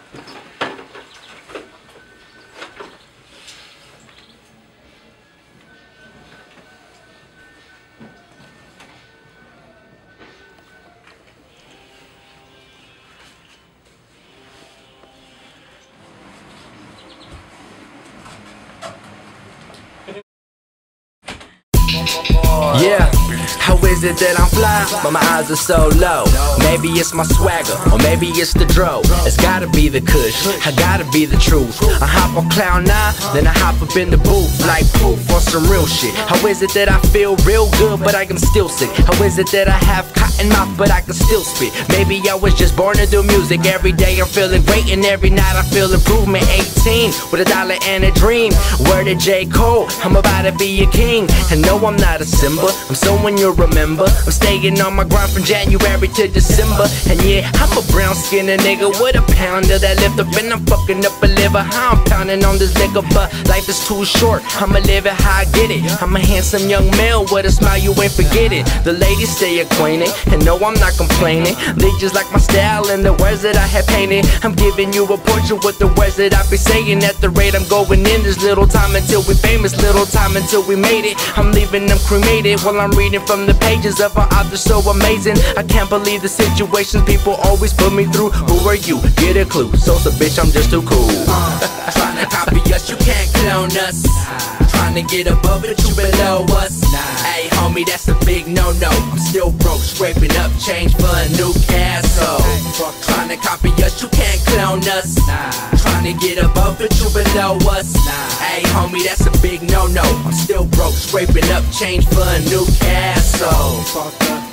Yeah, how is it that I'm fly, but my eyes are so low? Maybe it's my swagger, or maybe it's the dro. It's gotta be the kush, I gotta be the truth. I hop on cloud 9, then I hop up in the booth like poof on some real shit. How is it that I feel real good, but I am still sick? How is it that I have cotton mouth, but I can still spit? Maybe I was just born to do music. Every day I'm feeling great, and every night I feel improvement. 18 with $1 and a dream. Word to J. Cole, I'm about to be a king. And no, I'm not a Simba, I'm someone you'll remember. I'm staying on my grind from January to December. And yeah, I'm a brown skinned nigga with a pound of that lift up, and I'm fucking up a liver. I'm pounding on this liquor, but life is too short. I'ma live it how I get it. I'm a handsome young male with a smile, you ain't forget it. The ladies stay acquainted, and no, I'm not complaining. They just like my style and the words that I have painted. I'm giving you a portrait with the words that I be saying. At the rate I'm going in, there's little time until we famous, little time until we made it. I'm leaving them cremated while I'm reading from the pages of an author so amazing. I can't believe the situations people always put me through. Who are you? Get a clue. Sosa bitch, I'm just too cool. Trying to copy us, you can't clone us. Trying to get above it, you below us. Hey homie, that's a big no-no. I'm still broke, scraping up change for a new castle. Trying to copy us, you can't clone us. Trying to get above it, you below us. Hey homie, that's a big no-no. I'm still broke, scraping up change for a new castle.